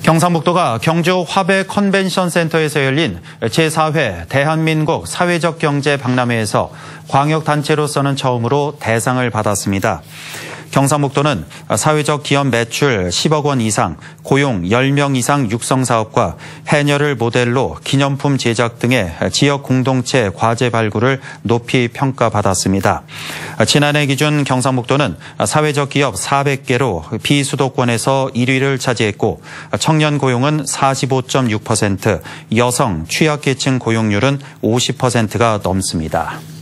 경상북도가 경주 화배 컨벤션 센터에서 열린 제4회 대한민국 사회적 경제 박람회에서 광역단체로서는 처음으로 대상을 받았습니다. 경상북도는 사회적 기업 매출 10억 원 이상, 고용 10명 이상 육성 사업과 해녀를 모델로 기념품 제작 등의 지역 공동체 과제 발굴을 높이 평가받았습니다. 지난해 기준 경상북도는 사회적 기업 400개로 비수도권에서 1위를 차지했고 청년 고용은 45.6%, 여성 취약계층 고용률은 50%가 넘습니다.